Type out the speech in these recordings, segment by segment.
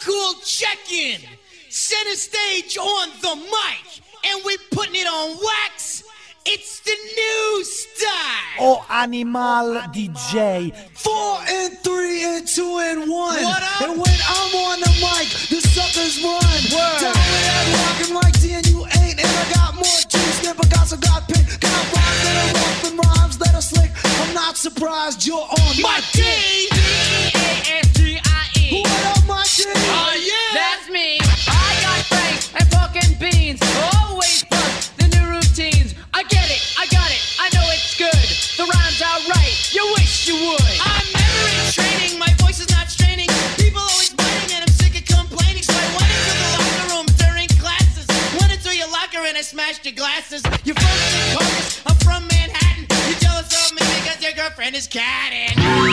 cool check-in. Center stage on the mic, and we putting it on wax. It's the new style. Oh, Animal DJ. 4 and 3 and 2 and 1. What up? And when I'm on the mic, the suckers run. Word. Down there rockin' like D and you ain't. And I got more juice than Picasso got pink. Got rhymes that are rough and rhymes that are slick. I'm not surprised you're on my dick. D-A-S-G-I-E. What up, my dick? Oh, yeah. That's me. I got franks and pork and beans. Always plus the new routines. I get it, I got it, I know it's good. The rhymes are right, you wish you would. I'm never in training, my voice is not straining. People always biting and I'm sick of complaining. So I went into the locker room during classes. Went into your locker and I smashed your glasses. You're from Secaucus, I'm from Manhattan. You're jealous of me because your girlfriend is catting.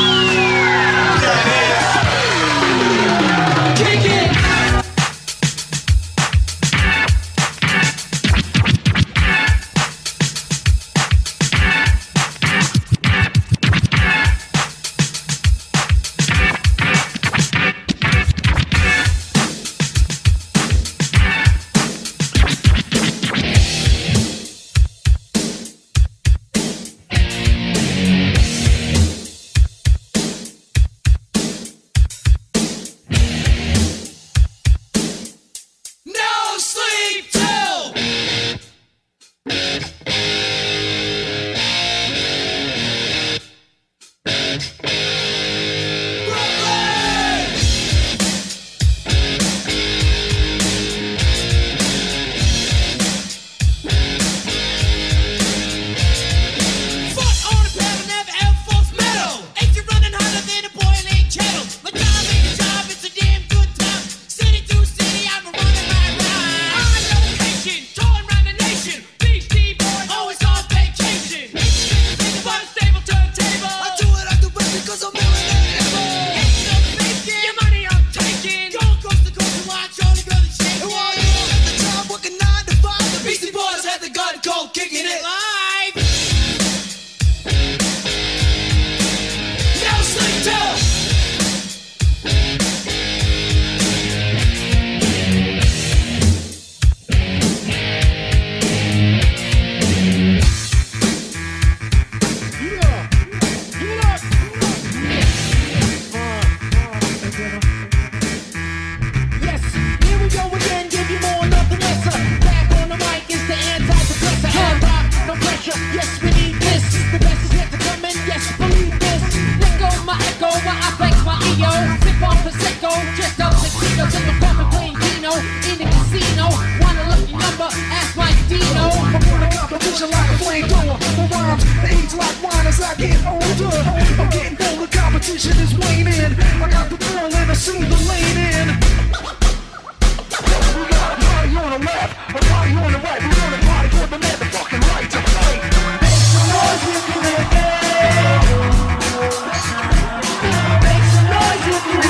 Kick it! No sleep till Brooklyn! Foot on a pedal, never ever false metal. Ain't you running hotter than a boiling kettle? My job ain't a job, it's a damn good time. City to city, I'm running my rhyme. On location, touring around the nation. Beastie Boys always on vacation. But a stable turntable. I do it because I'm millionaire. Ain't no faking. Your money I'm taking. Going coast to coast and watch all the girls shaking. And while you're at the job working 9 to 5, the Beastie Boys had the gun cold kicking it live. No sleep till Yes, here we go again, give you more, nothing less. Back on the mic is the antidepressant. Hard rock, no pressure, yes, we need this. The best is yet to come and yes, believe this. Let go my echo, my I flex my EO. Sip on Prosecco, just out tuxedos in the apartment playing Dino. In the casino, want a lucky number, ask my Dino. I'm on a competition like a flamethrower. My rhymes, they age like wine as I get older. I'm getting older, competition is waning. I got the ball and I see the lane in. We got a party on the left, a party on the right. We're on a party for the motherfucking right to play. Make some noise if you like it. Make some noise if you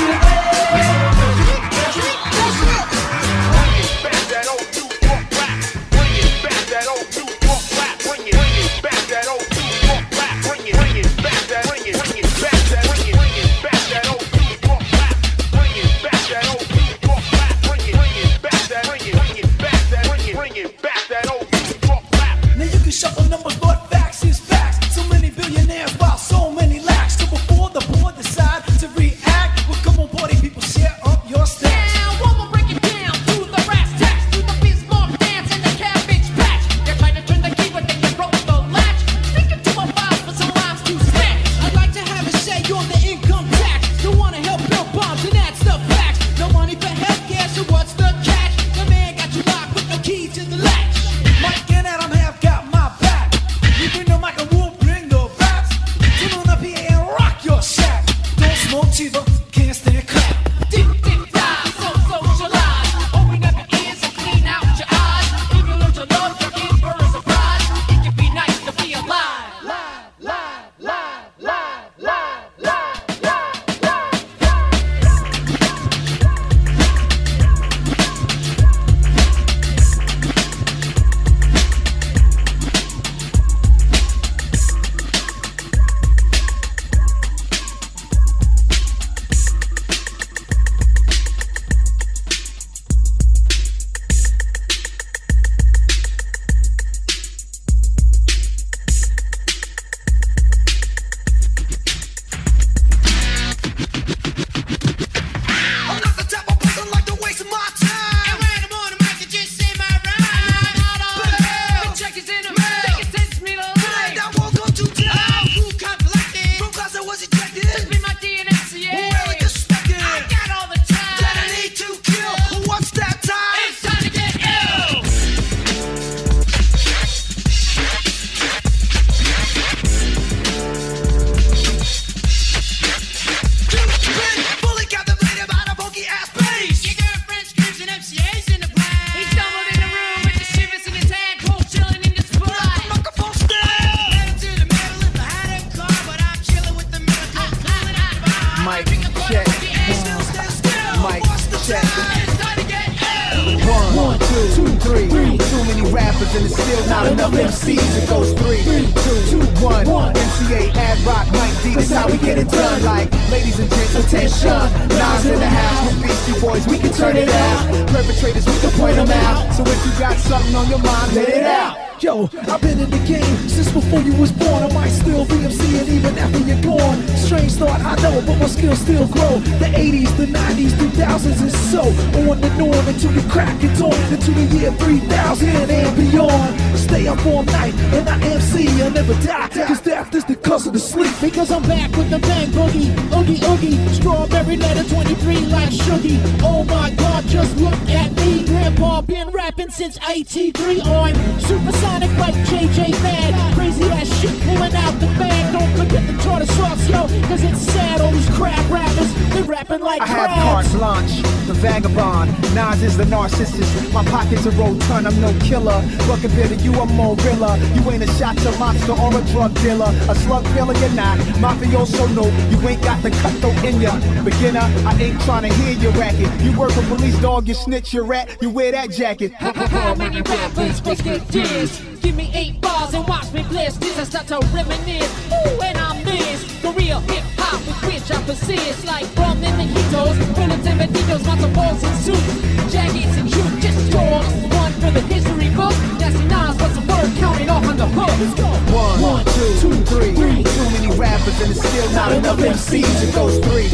rappers and it's still not enough MCs. It goes 3, 2, 1. NCA, Ad Rock, Mike D. That's how we get it done. Like, ladies and gents, attention. Nas in the house with Beastie Boys, we can turn it out. Perpetrators, we can point them out. So if you got something on your mind, let it out. Yo, I've been in the game since before you was born. I might still be MCing even after you're gone. Strange thought, I know, but my skills still grow. The 80s, the 90s, 2000s is so on and on until you crack it on into the year 3000 and beyond. Stay up all night and I MC, I'll never die. Cause death is the cause of the sleep. Because I'm back with the bang boogie, oogie oogie, strawberry letter 23 like Shuggy. Oh my God, just look at me. Grandpa been rapping since 83. I'm supersonic like JJ Mad. Crazy ass shit pulling out the bag. Don't forget the tartar sauce, yo, cause it's sad. All these crab rappers, they rapping like I crabs. have carte blanche, the vagabond. Nas is the narcissist. My pockets are rotund, I'm no killer. But compared to you, I'm more realer. You ain't a shot to monster or a drug dealer. A slug filler, you're not. Mafioso, no, you ain't got the cutthroat in ya. Beginner, I ain't trying to hear your racket. You work a police dog, you snitch, you rat, you wear that jacket. How many rappers must get dissed? Give me 8 bars and watch me blitz. This I start to reminisce. Ooh, and I miss the real hip hop with which I persist. Like from the mojitos, bullets and banditos, lots of balls and suits, jackets and shoot just dogs. One for the history book. That's Nas, what's the word? Count it off on the hook. Let's go. 1, 2, 3. Too many rappers and it's still not enough MCs. It goes 3,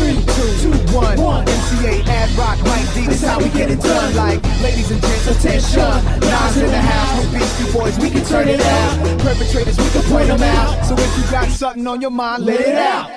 2, 1. NCA, Ad Rock, Mike D. That's how we get it done. Like, ladies and gents, attention. Nas in the house with Beastie Boys, we can turn it out. Perpetrators, we can point them out. So if you got something on your mind, let it out.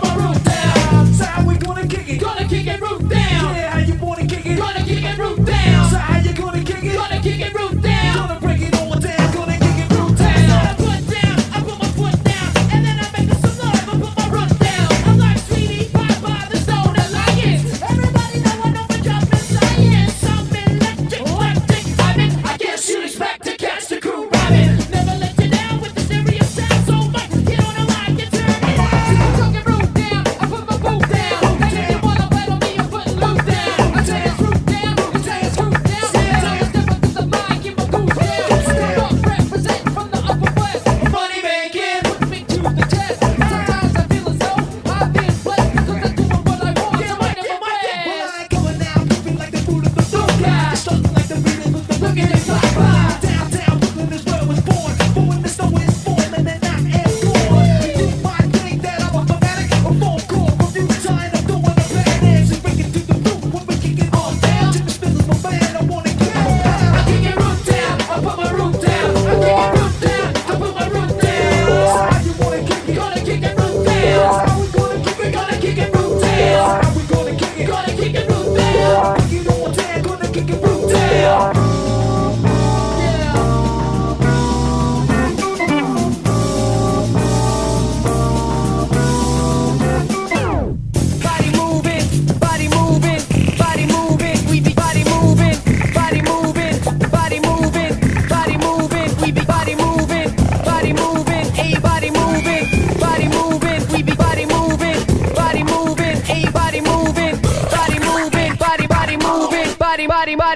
Gonna kick it root down.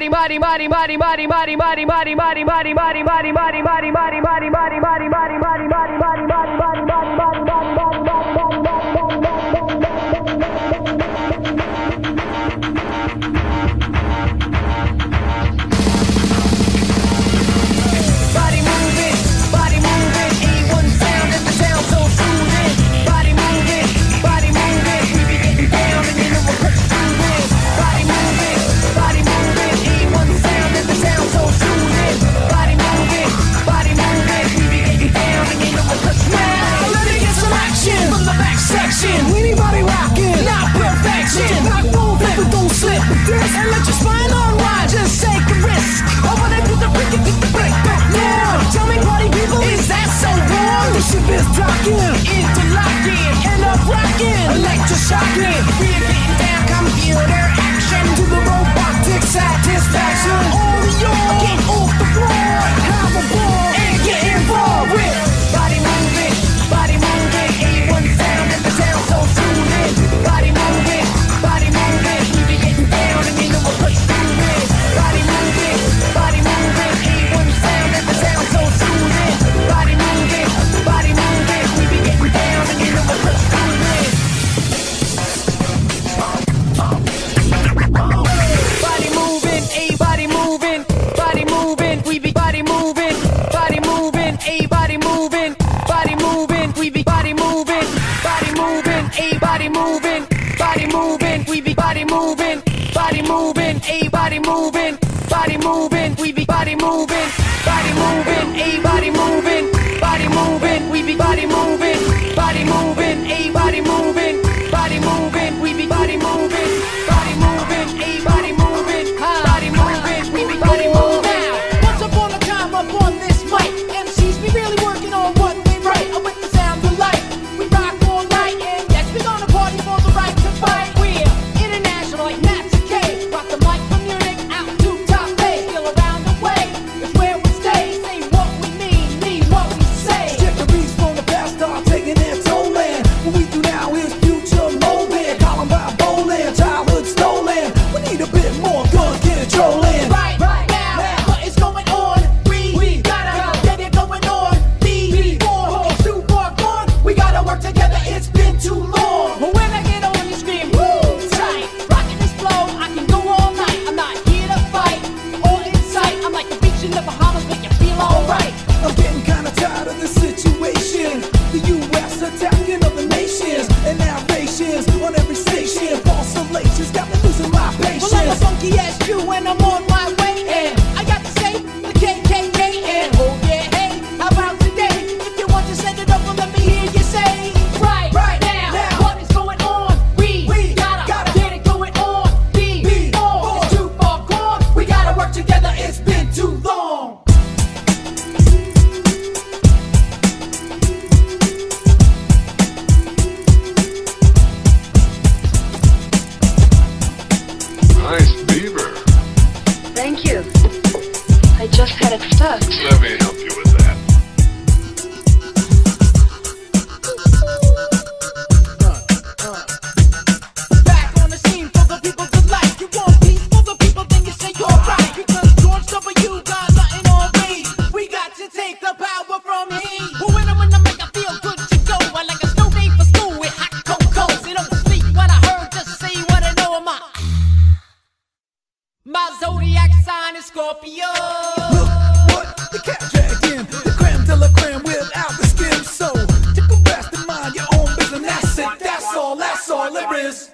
Anybody rockin', not perfection. Not moving, but don't slip this. And let your spine unwind, just take a risk. Over there, do the break it, get the break back now. Tell me, party people, is that so wrong? The ship is docking, interlocking, end up rocking, electroshocking. We're getting down, computer action to the robotic satisfaction. All of y'all get off the floor, have a ball, and get involved with body moving, A1 sound and the sound so soothing. Body moving, we be getting down and you know we'll push through it. Body moving, A1 sound and the sound so soothing. Body moving, we be getting down and you know we'll push through it. Body moving, we be body moving, A body moving, we be body moving, A body moving, we be body moving, A body moving, we be body moving, A body moving, we be body moving, A body moving, we be body moving, A body moving, we be body moving. Once upon a time upon this mic, MCs be really working on what they write. With the sound of light, we rock all night, and yes, we gonna party for the right to fight. We're international like Master K. Rock the mic from Munich out to top bay. Still around the way, it's where we stay. Say what we mean what we say. Check the beats from the past, start taking their toll in. What we do now is future molding. Columbine bowling, childhood stolen. We need a bit more gun controlling. Right now, what is going on? We gotta get it going on. Before it's too far gone, we gotta work together. It's been too long. But when I get on, you scream, woo, tight. Rocking this flow, I can go all night. I'm not here to fight or incite. I'm like the beach in the Bahamas, make you feel alright. I'm getting kinda tired of the situation. The U.S. attacking other nations and narrations on every station. False relations got me losing my patience. Well, I'm a funky ass Jew and I'm on my way. And I got to say the KKK and oh yeah, hey, how about today? If you want to send it up, well, let me hear you say. Right now, what is going on? We gotta get it going on. Before it's too far gone, we gotta work together. It's been too long. Nice beaver. Thank you. I just had it stuck. Let me help you with that. Back on the scene for the people's delight. You want peace for the people, then you say you're right. Because George W. got nothing on me. We got to take the power from him. But when I make I feel good to go. I like a snow day for school with hot cocoa. So don't sleep when I heard, just say what I know of my zodiac sign is Scorpio. Look what the cat dragged in. The creme de la creme without the skin. So take a rest and mind your own business. That's it, that's all there is.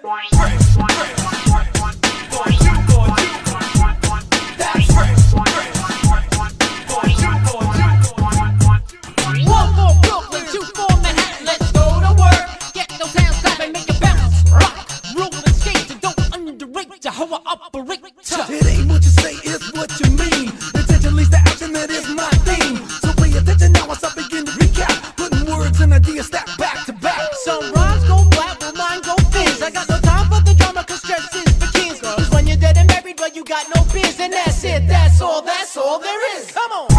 One for Brooklyn, two for Manhattan. Let's go to work. Get those hands clapping, make a bounce. Rock, roll and skate. And don't underrate how I operate. It ain't what you say, it's what you mean. Intention leads to action, that is my theme. So pay attention now as I begin to recap. Putting words and ideas stack back to back. Some rhymes go flat, but mine go fizz. I got no time for the drama, cause stress is for kids. Cause when you're dead and married, well, you got no biz. And that's it, that's all there is. Come on.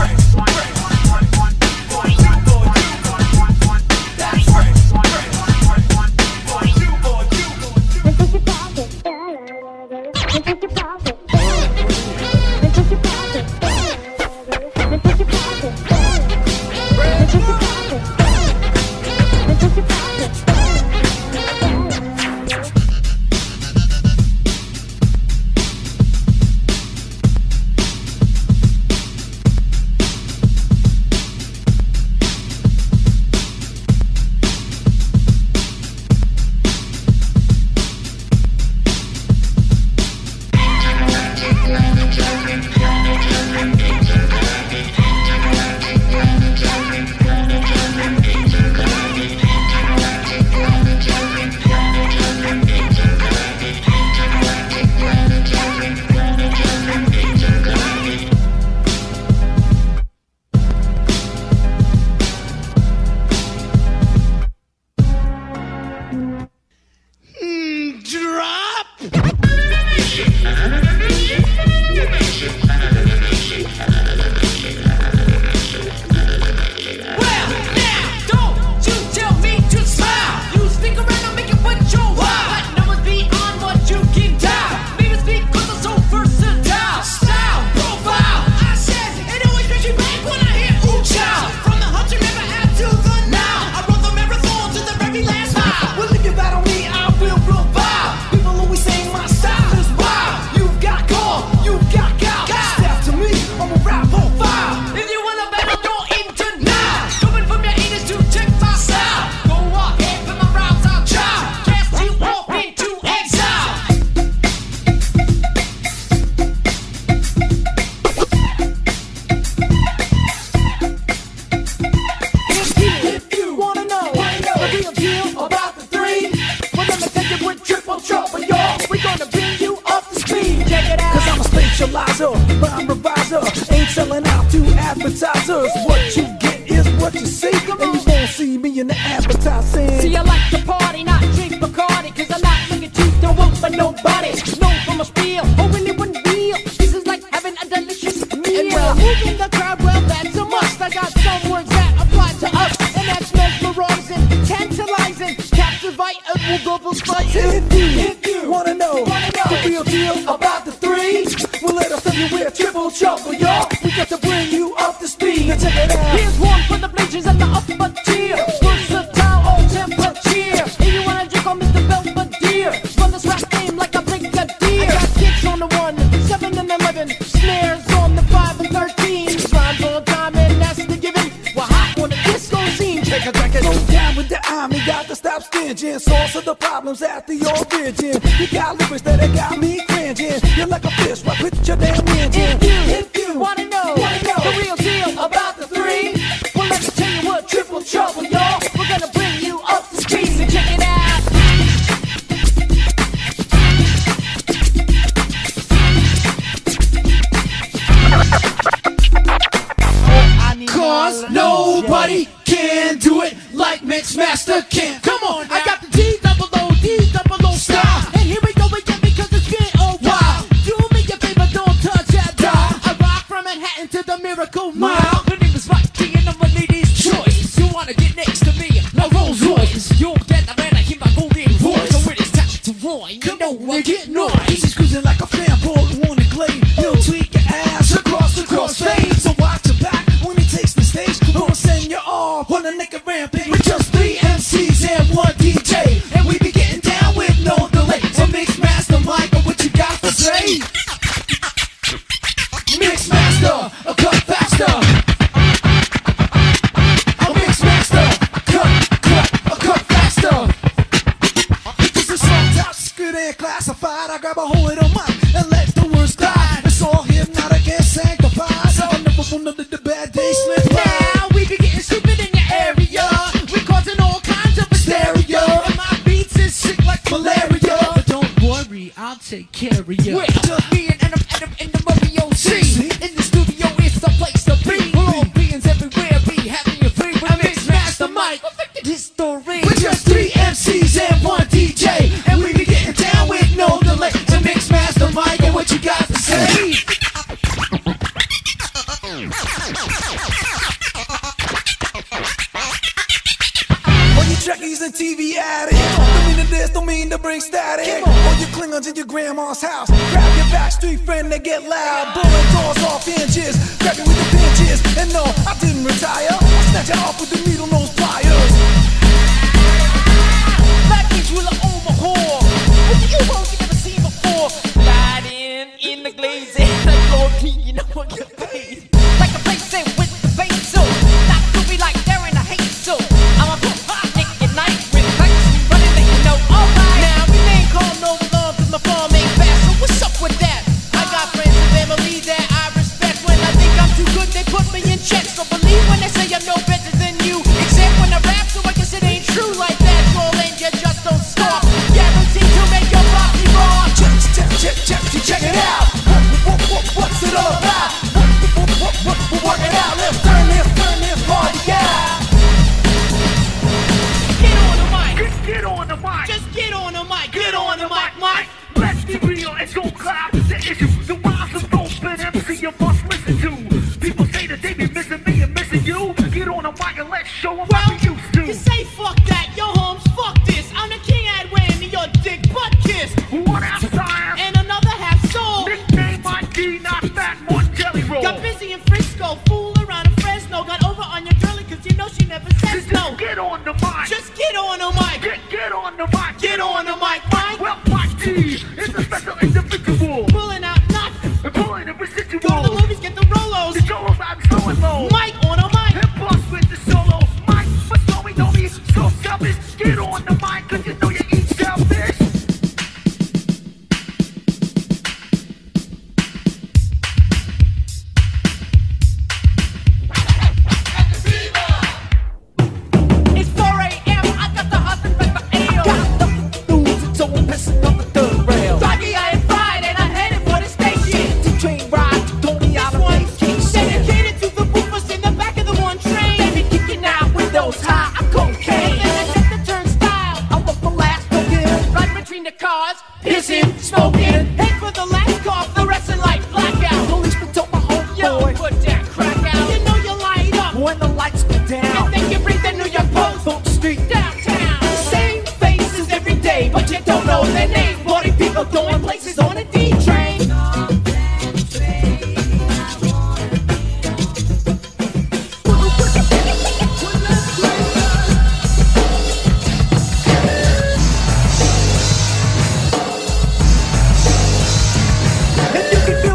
trouble, y'all. We're gonna bring you up to speed. Check it out. Cause I'm a spatializer, rhyme reviser. Ain't selling out to advertisers. What you get is what you see. And you won't see me in the advertising. See, I like to party, not drink Bacardi, cause I'm not looking cheap, don't work for nobody. Known from a spiel, oh, when it wouldn't real. This is like having a delicious meal. And well, moving the crowd, well, that's a must. I got some words that apply to us, and that's mesmerizing, tantalizing, captivate, and we'll double spice. If you wanna know the real deal about the three, well, let us tell you we're triple trouble, y'all. We got to bring you up to speed. Now check it out. Here's one for the bleachers and the upper tier. Versatile, all temperature. If you wanna drink on Mr. Belvedere, run this rap game like a brigadier. I got kicks on the 1, 7 and 11, snares on the 5 and 13. Rhymes on time and that's the given. We're hot on the disco scene. Check it. Go down with the army, got to stop stinging. Source of the problems at the origin. You got lyrics that got me cringing. You're like a fish, right with your damn engine. If you wanna know the real deal about the three, well, let me tell you what, triple trouble, y'all. We're gonna bring you up to speed, so check it out. Cause nobody can do it like Mixmaster can. Come on, I got the D-double-O style. And here we go again because it's been a while. Do me a favor, don't touch that dial. I rock from Manhattan to the Miracle Mile. My name is Rocky and I'm a lady's choice. You wanna get next to me? No Rolls Royce. You'll get the man, I hear my golden voice. So when it's time to roar, you know I get noise. He's cruising like a fanboy on the glade. He'll tweak your ass across the crossfade. So watch your back when he takes the stage. Gonna send you off on a naked rampage with just 3 MCs and 1 DJ. And we be getting down with no delay. So Mixmaster Mike, what you got to say? Mixmaster, a cut faster. A Mixmaster, a cut faster. This is song top secret and classified. I grab a hold of the mic and let the words glide. It's all hypnotic and sanctified. So I never will know that the bad days slip by. Now we be getting stupid in your area. We're causing all kinds of hysteria. And my beats is sick like malaria. But don't worry, I'll take care of you. Well, just me and Adam in the Mario C. In the studio, it's the place to be. We're all beings everywhere, be having your free with Mixmaster Mike. Perfected history. With just 3 MCs and 1 DJ. And we be getting down with no delay. So Mixmaster Mike, and what you got to say? All you trekkies and TV addicts, don't mean to this, don't mean to bring static. All you Klingons in your grandma's house, grab your backstreet friend, they get loud. Blowing doors off hinges, grab you with the pinches. And no, I didn't retire, I snatch you off with the needle nose pliers. That means we'll own my whore. With you hoes you never seen before. Riding in the glazing, like Lord King, you know I get paid. Like a place with the face so. Not to be like they're in a hate so. I'm a pop hot naked night with lights running that you know. Alright, now we ain't call no alarm cause my farm ain't fast. So what's up with that? I got friends and family that I respect. When I think I'm too good, they put me in check. So believe when they say I'm no better than you. Except when I rap, so I guess it ain't true like that. Troll and you just don't stop. Guaranteed to make your body raw. Check it out. What's it all about? Work it out. Let's turn this party out. Get on the mic. Get on the mic. Just get on the mic. Get on the mic, Mike. Let's be real and don't cloud the issue. The rhymes of open MC you must listen to. People say that they be missing me and missing you. Get on the mic and let's show them Well, what we used to. you say fuck that, yo Holmes, fuck this. I'm the king at Randy, your dick butt kiss. One half science, And another half soul. nickname my D, not fat, more jelly roll. Got busy in Frisco, fool around in Fresno. Got over on your girlie cause you know she never says Just no. get on the mic. Just get on the mic. Get on the mic. Get on the mic, Mike. Well, my D is a special individual. Pulling out nothing. Pulling the residual. Go to the movies, get the Rolos. The Jolos I'm slow and low. Mike on a mic. Hip boss with the solo. Mike, but don't be so selfish. Get on the mic cause you know you eat selfish. It's 4 a.m. I got the hustle like my ale. Got the dudes, it's so pissing on the Hennessy, smoking. Head for the last cough, the rest in life blackout. Policeman told my Yo, homeboy put that crack out. You know you light up when the lights go down. and then you bring the New York Post Thump Street. downtown. Same faces every day, but you don't know their name. Party people going places on a D train. And you can do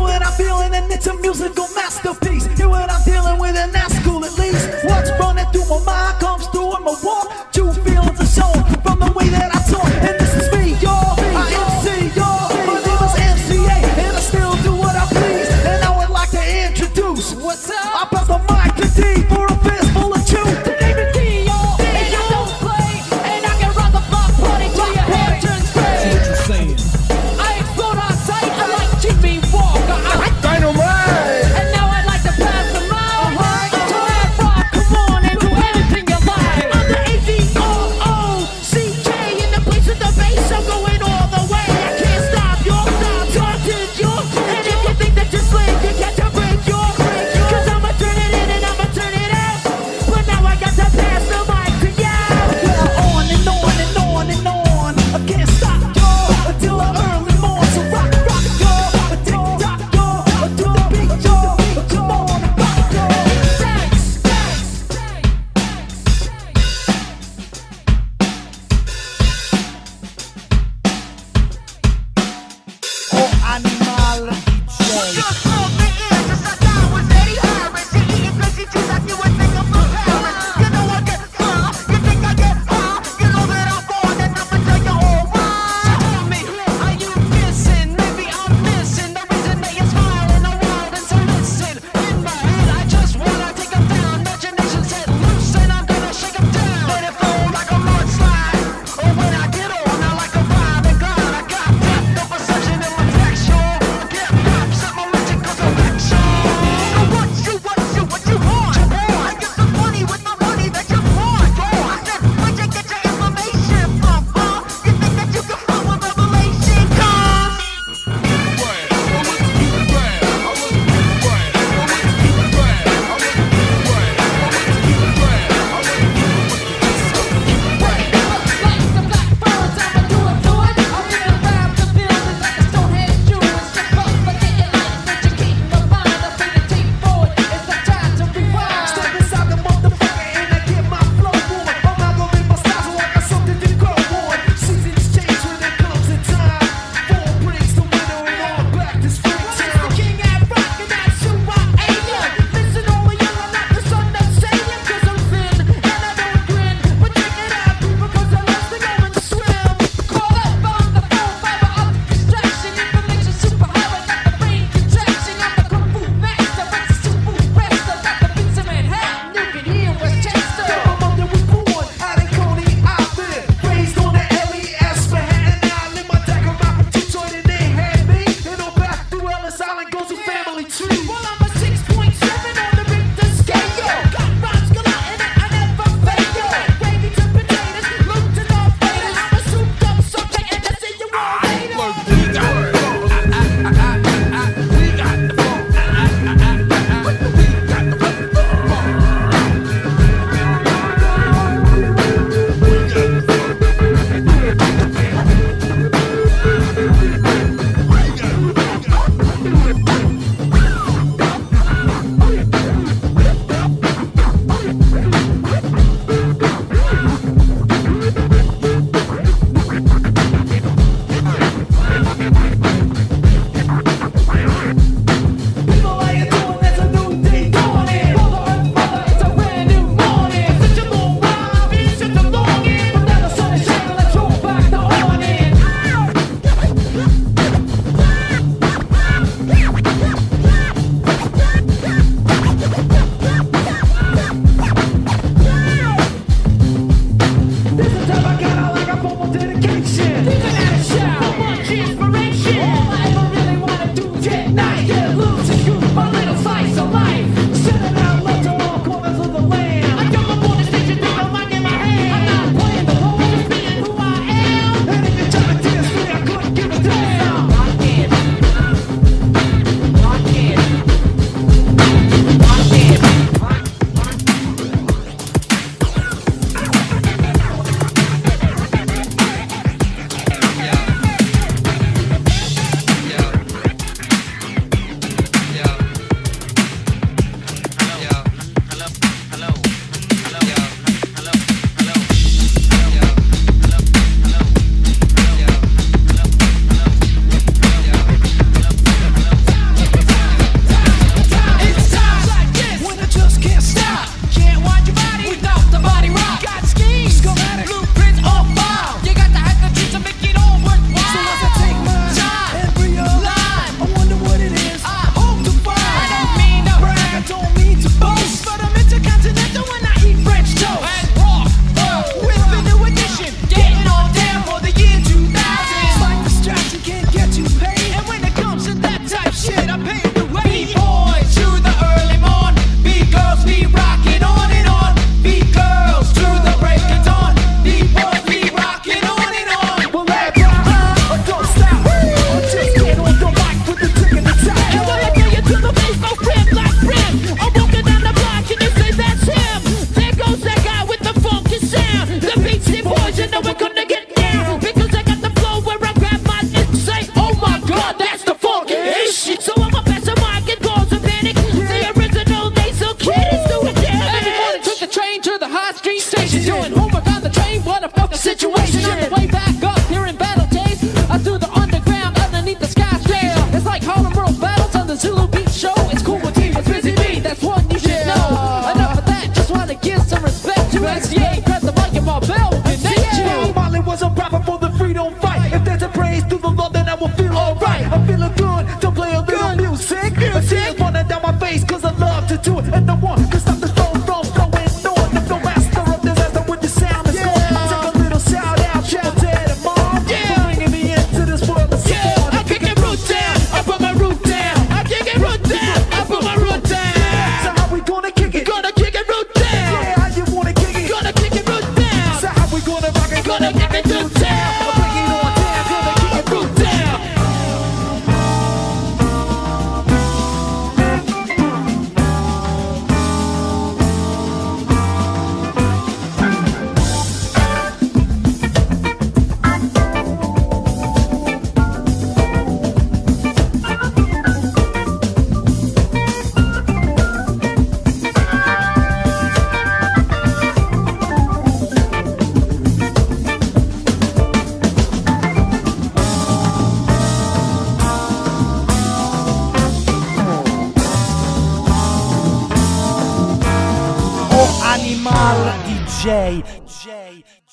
I feel alright. I'm feeling good to play a little music. A tears running down my face cause I love to do it. And no one can stop the flow from flowing on. I'm the master of disaster with the sound that's gone. I take a little shout out, shout dad and mom. For bringing me into this world of sound. I kick it root down, I put my root down. I kick it root down, I put my root down. So how we gonna kick it? Gonna kick it root down. Yeah, how you wanna kick it? Gonna kick it root down. So how we gonna rock it? Gonna kick it root down. I'll bring it on down, gonna kick it Root down. Animal DJ.